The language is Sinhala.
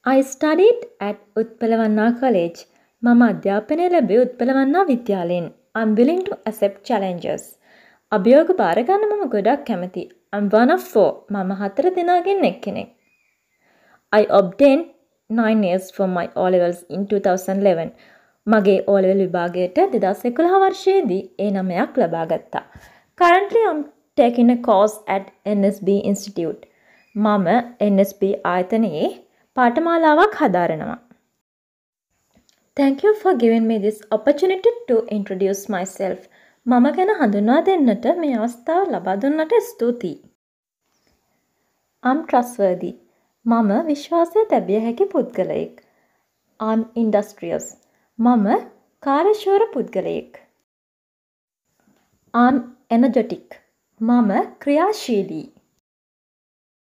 I studied at Utpalavanna College. මම අධ්‍යාපනය ලැබුවේ Uppalavanna විද්‍යාලයෙන්. I'm willing to accept challenges. අභියෝග බාර ගන්න මම ගොඩක් කැමතියි. I'm one of four. මම 4 දෙනාගෙන් එක්කෙනෙක්. I obtained 9 years for my O levels in 2011. මගේ O level විභාගයට 2011 වර්ෂයේදී ඒ 9ක් ලබා ගත්තා. Currently I'm taking a course at NSB Institute. මම NSB ආයතනයේ පාඨමාලාවක් හදාරනවා. Thank you for giving me this opportunity to introduce myself. මම ගැන හඳුන්වා දෙන්නට මේ අවස්ථාව ලබා දුන්නට ස්තුතියි. I'm trustworthy. මම විශ්වාසය තැබිය හැකි පුද්ගලයෙක්. I'm industrious. මම කාර්යශූර පුද්ගලයෙක්. I'm energetic. මම ක්‍රියාශීලී.